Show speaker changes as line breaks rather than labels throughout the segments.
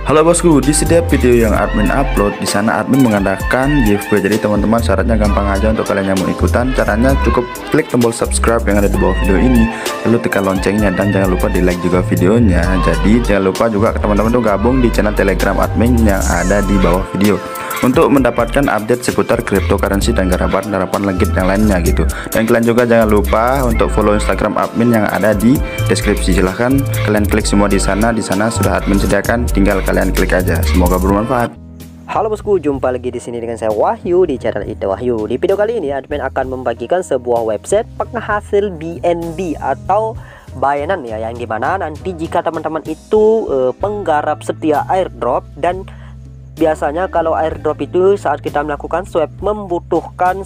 Halo bosku, di setiap video yang admin upload, di sana admin mengadakan giveaway. Jadi teman-teman, syaratnya gampang aja untuk kalian yang mau ikutan. Caranya cukup klik tombol subscribe yang ada di bawah video ini, lalu tekan loncengnya dan jangan lupa di like juga videonya. Jadi jangan lupa juga teman-teman tuh gabung di channel Telegram admin yang ada di bawah video untuk mendapatkan update seputar cryptocurrency dan garapan legit yang lainnya gitu. Dan kalian juga jangan lupa untuk follow Instagram admin yang ada di deskripsi. Silahkan kalian klik semua di sana. Di sana sudah admin sediakan, tinggal kalian klik aja. Semoga bermanfaat.
Halo bosku, jumpa lagi di sini dengan saya Wahyu di channel IT Wahyu. Di video kali ini admin akan membagikan sebuah website penghasil BNB atau Binance ya, yang dimana nanti jika teman-teman itu penggarap setia airdrop, dan biasanya kalau airdrop itu saat kita melakukan swap membutuhkan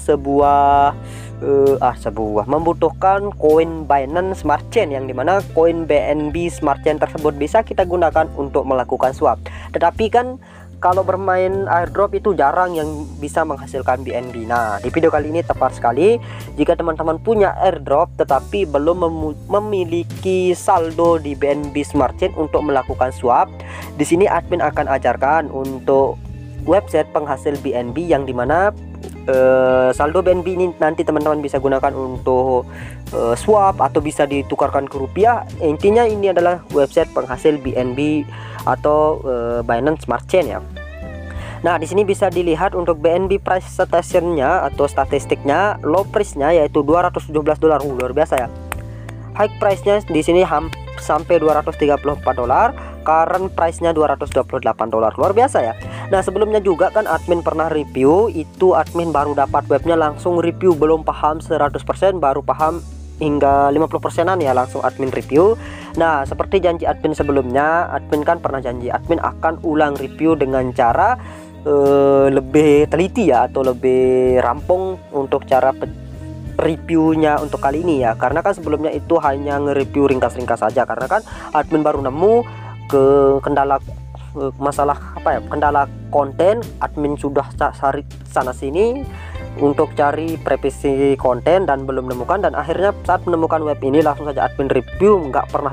membutuhkan koin Binance Smart Chain, yang dimana koin BNB Smart Chain tersebut bisa kita gunakan untuk melakukan swap. Tetapi kan kalau bermain airdrop itu jarang yang bisa menghasilkan BNB. Nah, di video kali ini tepat sekali jika teman-teman punya airdrop tetapi belum memiliki saldo di BNB Smart Chain untuk melakukan swap. Di sini admin akan ajarkan untuk website penghasil BNB yang dimana saldo BNB ini nanti teman-teman bisa gunakan untuk swap atau bisa ditukarkan ke rupiah. Intinya ini adalah website penghasil BNB atau Binance Smart Chain ya. Nah, di sini bisa dilihat untuk BNB price stationnya atau statistiknya, low price-nya yaitu $217, luar biasa ya. High price-nya di sini sampai $234, current price-nya $228, luar biasa ya. Nah, sebelumnya juga kan admin pernah review, itu admin baru dapat webnya langsung review, belum paham 100%, baru paham hingga 50%-an ya, langsung admin review. Nah, seperti janji admin sebelumnya, admin kan pernah janji admin akan ulang review dengan cara lebih teliti ya, atau lebih rampung untuk cara reviewnya untuk kali ini ya. Karena kan sebelumnya itu hanya nge-review ringkas-ringkas saja, karena kan admin baru nemu ke kendala kendala konten. Admin sudah cari sana sini untuk cari revisi konten dan belum menemukan, dan akhirnya saat menemukan web ini langsung saja admin review. Nggak pernah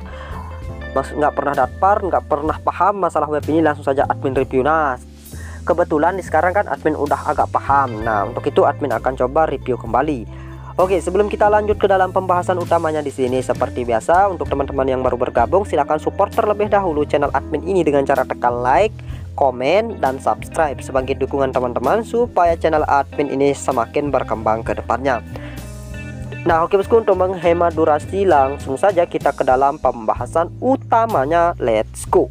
pernah paham masalah web ini, langsung saja admin review. Nah, kebetulan sekarang kan admin udah agak paham. Nah, untuk itu admin akan coba review kembali. Oke, sebelum kita lanjut ke dalam pembahasan utamanya di sini, seperti biasa untuk teman-teman yang baru bergabung, silahkan support terlebih dahulu channel admin ini dengan cara tekan like, komen, dan subscribe sebagai dukungan teman-teman supaya channel admin ini semakin berkembang ke depannya. Nah, oke bosku, untuk menghemat durasi langsung saja kita ke dalam pembahasan utamanya. Let's go.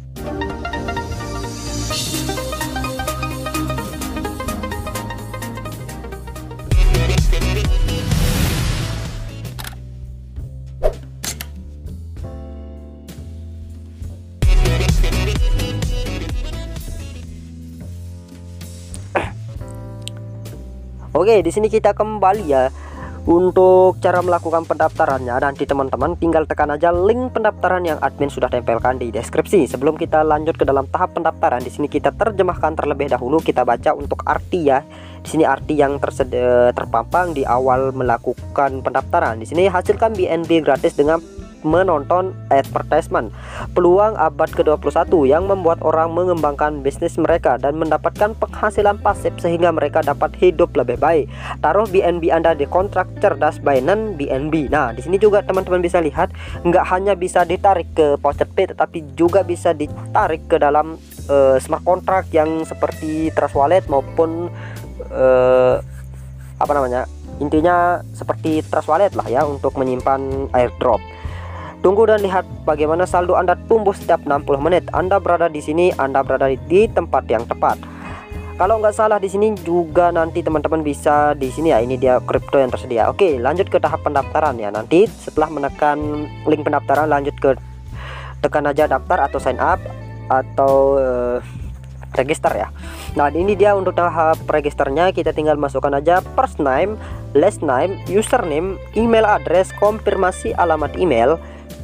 Oke, di sini kita kembali ya. Untuk cara melakukan pendaftarannya, nanti teman-teman tinggal tekan aja link pendaftaran yang admin sudah tempelkan di deskripsi. Sebelum kita lanjut ke dalam tahap pendaftaran, di sini kita terjemahkan terlebih dahulu, kita baca untuk arti ya. Di sini arti yang terpampang di awal melakukan pendaftaran. Di sini hasilkan BNB gratis dengan menonton advertisement. Peluang abad ke-21 yang membuat orang mengembangkan bisnis mereka dan mendapatkan penghasilan pasif sehingga mereka dapat hidup lebih baik. Taruh BNB Anda di kontrak cerdas Binance BNB. Nah, di sini juga teman-teman bisa lihat, nggak hanya bisa ditarik ke PocketPay, tetapi juga bisa ditarik ke dalam smart contract yang seperti Trust Wallet maupun intinya seperti Trust Wallet lah ya, untuk menyimpan airdrop. Tunggu dan lihat bagaimana saldo Anda tumbuh setiap 60 menit. Anda berada di sini, Anda berada di tempat yang tepat. Kalau nggak salah di sini juga nanti teman-teman bisa di sini ya, ini dia kripto yang tersedia. Oke, lanjut ke tahap pendaftaran ya. Nanti setelah menekan link pendaftaran, lanjut ke tekan aja daftar atau sign up atau register ya. Nah, ini dia untuk tahap registernya. Kita tinggal masukkan aja first name, last name, username, email address, konfirmasi alamat email,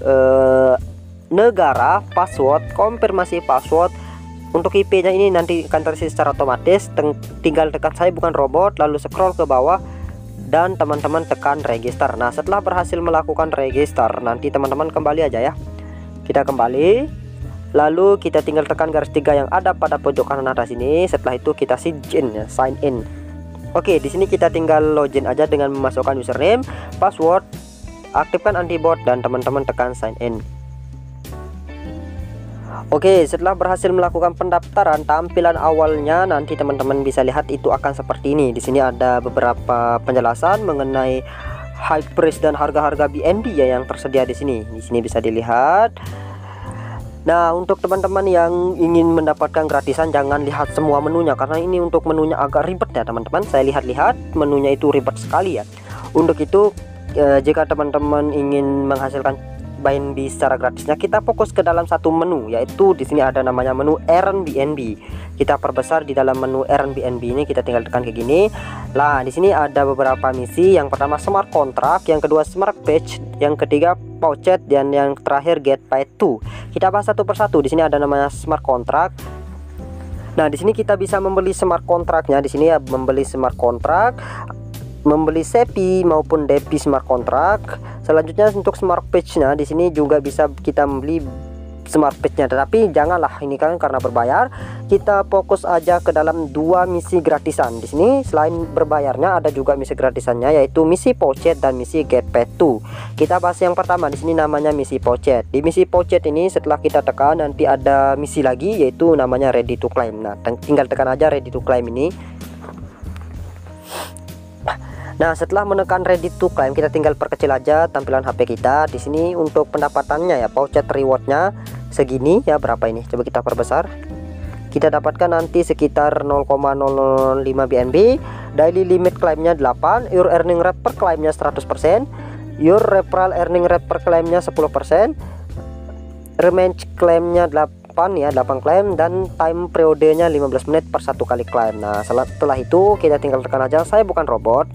negara, password, konfirmasi password. Untuk IP-nya ini nanti akan terisi secara otomatis. Tinggal tekan saya bukan robot, lalu scroll ke bawah dan teman-teman tekan register. Nah, setelah berhasil melakukan register, nanti teman-teman kembali aja ya. Kita kembali. Lalu kita tinggal tekan garis 3 yang ada pada pojok kanan atas ini. Setelah itu kita sign in. Oke, di sini kita tinggal login aja dengan memasukkan username, password, aktifkan antibot, dan teman-teman tekan sign in. Oke, setelah berhasil melakukan pendaftaran, tampilan awalnya nanti teman-teman bisa lihat itu akan seperti ini. Di sini ada beberapa penjelasan mengenai high price dan harga-harga BNB ya yang tersedia di sini. Di sini bisa dilihat. Nah, untuk teman-teman yang ingin mendapatkan gratisan, jangan lihat semua menunya karena ini untuk menunya agak ribet ya teman-teman. Saya lihat-lihat menunya itu ribet sekali ya. Untuk itu jika teman-teman ingin menghasilkan BNB secara gratisnya, kita fokus ke dalam satu menu, yaitu di sini ada namanya menu Earn BNB. Kita perbesar di dalam menu Earn BNB ini, kita tinggal tekan kayak gini. Nah, di sini ada beberapa misi. Yang pertama Smart Contract, yang kedua Smart Page, yang ketiga Pouchet, dan yang terakhir Get Paid To. Kita bahas satu persatu. Di sini ada namanya Smart Contract. Nah, di sini kita bisa membeli Smart Contractnya. Di sini ya membeli Smart Contract, membeli SEPI maupun DEPI Smart Contract. Selanjutnya untuk Smart Page-nya, di sini juga bisa kita membeli Smart Page-nya, tetapi janganlah ini kan karena berbayar. Kita fokus aja ke dalam 2 misi gratisan. Di sini selain berbayarnya ada juga misi gratisannya, yaitu misi Pouchet dan misi Get Paid To. Kita bahas yang pertama, di sini namanya misi Pouchet. Di misi Pouchet ini setelah kita tekan nanti ada misi lagi, yaitu namanya Ready to Claim. Nah, tinggal tekan aja Ready to Claim ini. Nah, setelah menekan Ready to Claim, kita tinggal perkecil aja tampilan HP kita. Di sini untuk pendapatannya ya, Pouchet rewardnya segini ya, berapa ini? Coba kita perbesar. Kita dapatkan nanti sekitar 0,005 BNB. Daily limit claimnya 8, your earning rate per claimnya 100%, your referral earning rate per claimnya 10%, rematch claimnya 8 ya, 8 klaim, dan time periodenya 15 menit per 1 kali klaim. Nah, setelah itu kita tinggal tekan aja saya bukan robot.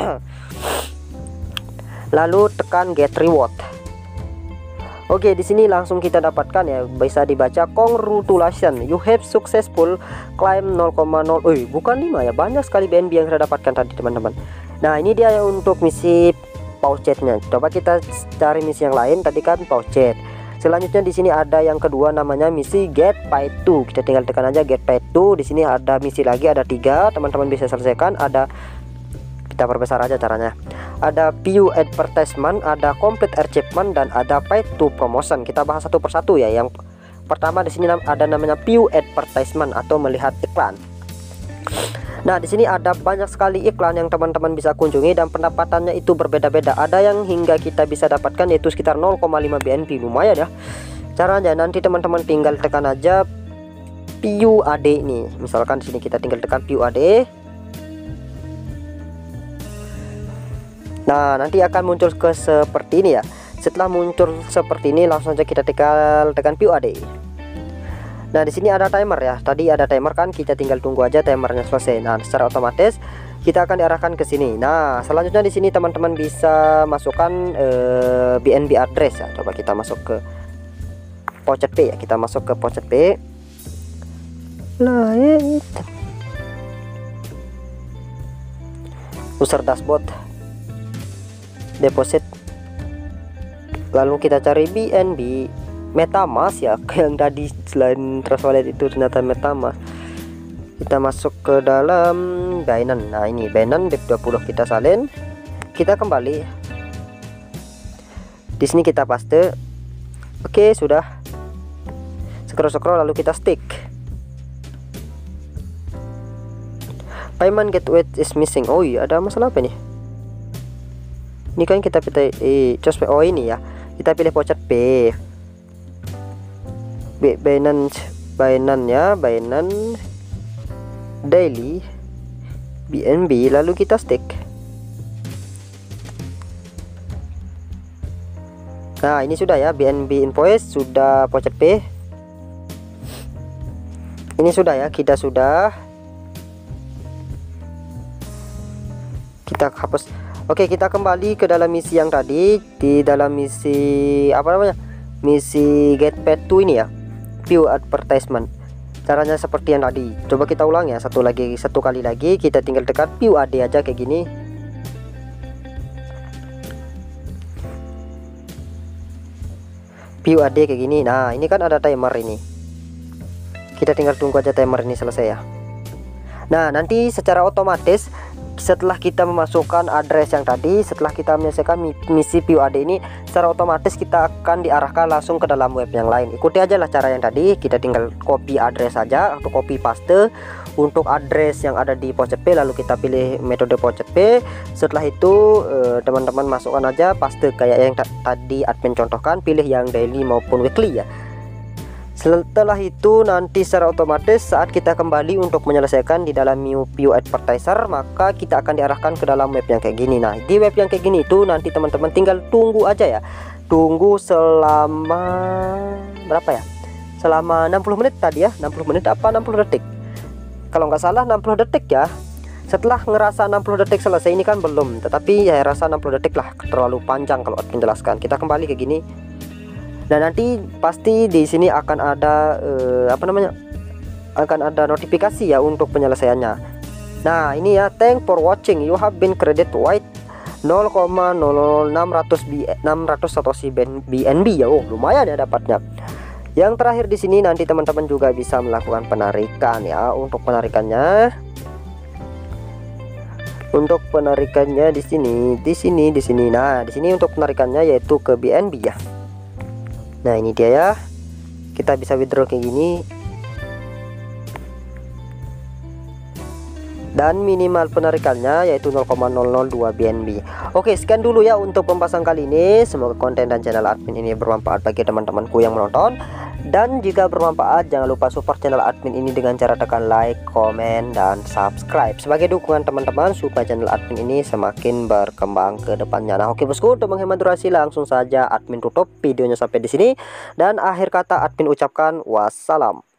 Lalu tekan Get Reward. Oke, di sini langsung kita dapatkan ya, bisa dibaca congratulations, you have successful claim 0,0. Bukan 5 ya, banyak sekali BNB yang saya dapatkan tadi teman-teman. Nah, ini dia ya untuk misi Pouchetnya. Coba kita cari misi yang lain, tadi kan Pouchet. Selanjutnya di sini ada yang kedua namanya misi Get Paid To. Kita tinggal tekan aja Get Paid To. Di sini ada misi lagi, ada 3, teman-teman bisa selesaikan. Ada, kita perbesar aja caranya. Ada view advertisement, ada complete achievement, dan ada paid to promotion. Kita bahas satu persatu ya. Yang pertama di sini ada namanya view advertisement atau melihat iklan. Nah, di sini ada banyak sekali iklan yang teman-teman bisa kunjungi dan pendapatannya itu berbeda-beda. Ada yang hingga kita bisa dapatkan yaitu sekitar 0,5 BNB, lumayan ya. Caranya nanti teman-teman tinggal tekan aja view AD ini. Misalkan di sini kita tinggal tekan view AD. Nah, nanti akan muncul ke seperti ini ya. Setelah muncul seperti ini, langsung saja kita tekan view AD. Nah, di sini ada timer ya. Tadi ada timer kan, kita tinggal tunggu aja timernya selesai. Nah, secara otomatis kita akan diarahkan ke sini. Nah, selanjutnya di sini teman-teman bisa masukkan BNB address ya. Coba kita masuk ke Pouchet P ya. Kita masuk ke Pouchet P. User dashboard, deposit, lalu kita cari BNB MetaMask ya, yang tadi selain Trust Wallet itu ternyata MetaMask. Kita masuk ke dalam Binance. Nah, ini Binance BIP20 kita salin, kita kembali di sini, kita paste. Oke, sudah. Scroll lalu kita stick. Payment gateway is missing. Oh iya, ada masalah apa nih? Ini kan kita pilih oh ini ya, kita pilih Pouchet P, Binance ya, Binance daily BNB, lalu kita stick. Nah, ini sudah ya, BNB invoice sudah, Pouchet P ini sudah ya, kita sudah, kita hapus. Oke, kita kembali ke dalam misi yang tadi. Di dalam misi apa namanya, misi Get Paid To ini ya, view advertisement. Caranya seperti yang tadi. Coba kita ulang ya, satu kali lagi. Kita tinggal tekan view AD aja kayak gini. PUAD kayak gini. Nah ini kan ada timer ini, kita tinggal tunggu aja timer ini selesai ya. Nah nanti secara otomatis setelah kita memasukkan address yang tadi, setelah kita menyelesaikan misi PUAD ini, secara otomatis kita akan diarahkan langsung ke dalam web yang lain. Ikuti aja lah cara yang tadi, kita tinggal copy address saja atau copy paste untuk address yang ada di Pocket P, lalu kita pilih metode Pocket P. Setelah itu teman-teman masukkan aja paste kayak yang tadi admin contohkan, pilih yang daily maupun weekly ya. Setelah itu nanti secara otomatis saat kita kembali untuk menyelesaikan di dalam View Advertiser, maka kita akan diarahkan ke dalam web yang kayak gini. Nah di web yang kayak gini itu nanti teman-teman tinggal tunggu aja ya, tunggu selama berapa ya, selama 60 menit tadi ya, 60 menit apa 60 detik, kalau nggak salah 60 detik ya. Setelah ngerasa 60 detik selesai, ini kan belum, tetapi ya rasa 60 detik lah, terlalu panjang kalau admin jelaskan. Kita kembali ke gini. Dan nanti pasti di sini akan ada akan ada notifikasi ya untuk penyelesaiannya. Nah ini ya, thank for watching, you have been credited with 0,00600 Satoshi BNB ya. Oh lumayan ya dapatnya. Yang terakhir di sini nanti teman-teman juga bisa melakukan penarikan ya. Untuk penarikannya di sini. Nah di sini untuk penarikannya yaitu ke BNB ya. Nah ini dia ya, kita bisa withdraw kayak gini, dan minimal penarikannya yaitu 0,002 BNB. Oke, sekian dulu ya untuk pembahasan kali ini. Semoga konten dan channel admin ini bermanfaat bagi teman-temanku yang menonton. Dan jika bermanfaat, jangan lupa support channel admin ini dengan cara tekan like, komen, dan subscribe sebagai dukungan teman-teman supaya channel admin ini semakin berkembang ke depannya. Nah oke bosku, untuk menghemat durasi langsung saja admin tutup videonya sampai di sini, dan akhir kata admin ucapkan wassalam.